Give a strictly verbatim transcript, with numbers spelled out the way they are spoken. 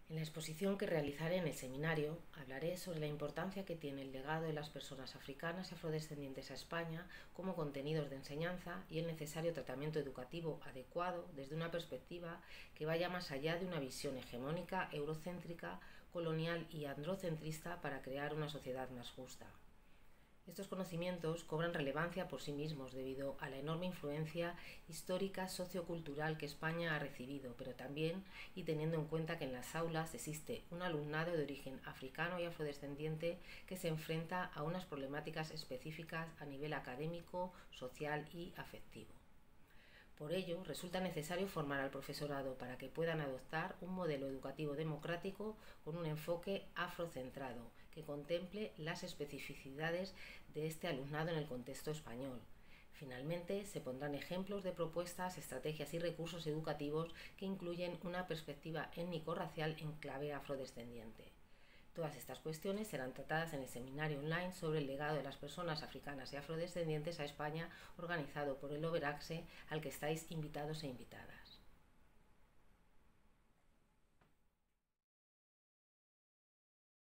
En la exposición que realizaré en el seminario hablaré sobre la importancia que tiene el legado de las personas africanas y afrodescendientes a España como contenidos de enseñanza y el necesario tratamiento educativo adecuado desde una perspectiva que vaya más allá de una visión hegemónica, eurocéntrica, colonial y androcentrista para crear una sociedad más justa. Estos conocimientos cobran relevancia por sí mismos debido a la enorme influencia histórica sociocultural que España ha recibido, pero también y teniendo en cuenta que en las aulas existe un alumnado de origen africano y afrodescendiente que se enfrenta a unas problemáticas específicas a nivel académico, social y afectivo. Por ello, resulta necesario formar al profesorado para que puedan adoptar un modelo educativo democrático con un enfoque afrocentrado, que contemple las especificidades de este alumnado en el contexto español. Finalmente, se pondrán ejemplos de propuestas, estrategias y recursos educativos que incluyen una perspectiva étnico-racial en clave afrodescendiente. Todas estas cuestiones serán tratadas en el seminario online sobre el legado de las personas africanas y afrodescendientes a España, organizado por el Overaxe, al que estáis invitados e invitadas.